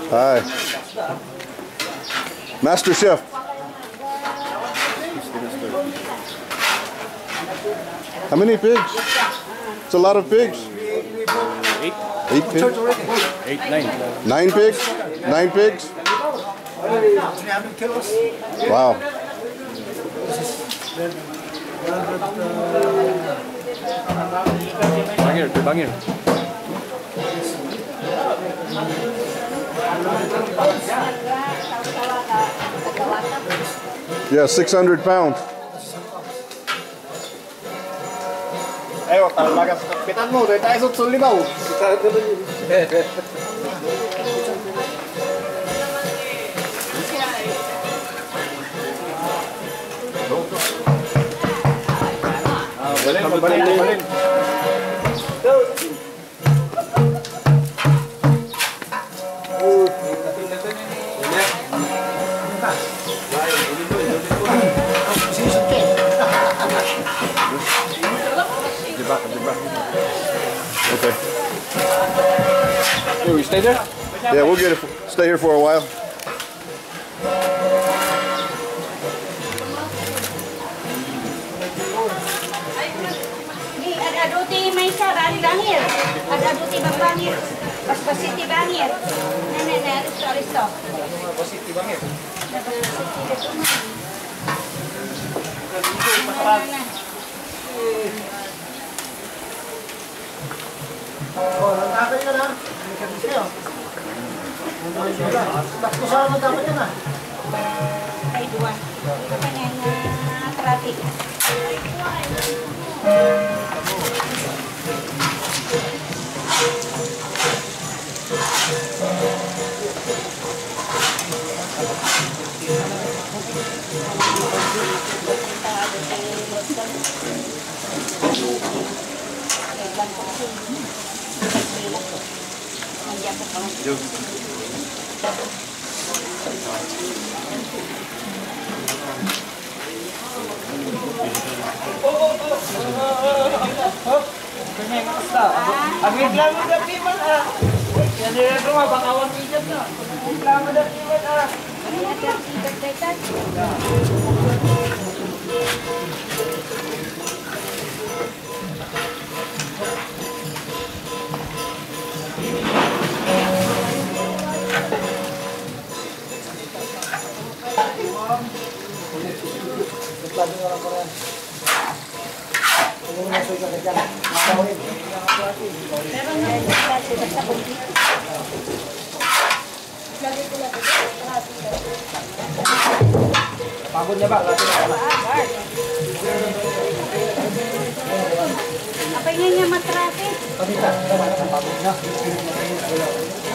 Hi. Master Chef. How many pigs? It's a lot of pigs. 8 pigs? 9 pigs? 9 pigs? Wow. Bangir. Yeah, 600 pounds. Ayo, talaga sa kapitan mo, dahil tayo sa libaw. Balin. Okay. Here, we stay there? Yeah, we'll get it. Stay here for a while. Ada-aduti may sarali bangir. Ada-aduti bangir. Pas-pasiti bangir. Nenek, aristo. Positif banget. Oh, nagkakay ka na. May kabis kayo. Tapos saan dapat yan ah? Ay, dua. Ito pa niya na traffic. Agit lang mo dati man ah. Yan din rumah bakawan hijab na. Agit lang mo dati man ah. Pagod niya ba? Apa niya matraffic? Pagod na.